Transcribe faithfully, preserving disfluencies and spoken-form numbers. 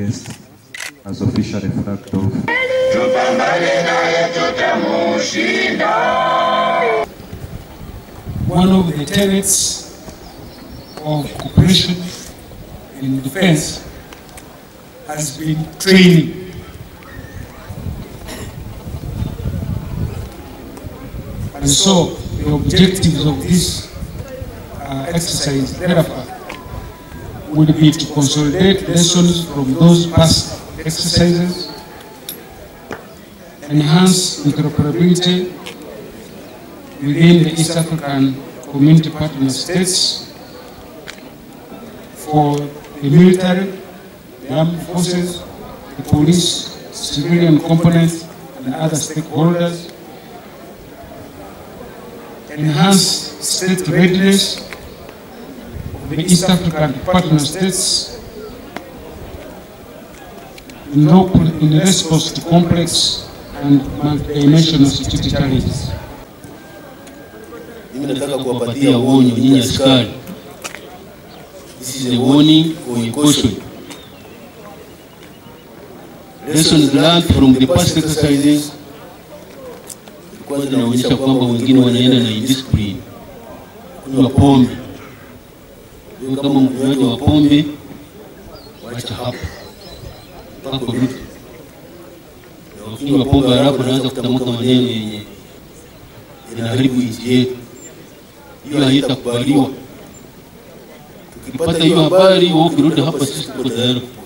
guest as officially flagged off. One of the tenets of cooperation in defense has been training. And so the objectives of this uh, exercise therefore will be to consolidate lessons from those past exercises, enhance interoperability within the East African Community Partner States for the military, the armed forces, the police, civilian components, and other stakeholders, enhance state readiness of the East African partner states in, in response to complex and multidimensional security challenges. This is a warning or a caution. Lessons learned from the past exercises kwanza inaonyesha kwamba wengine wanaenda na indiscipline. Kunywa pombe. Wewe kama mnywaji wa pombe wacha hapo. Pako vitu. Na ukinywa pombe halafu unaanza kutamka maneno yenye yanaharibu nchi yetu. Hiyo haitakubaliwa. Ukipata hiyo habari wewe ukirudi hapa sisi tuko tayari.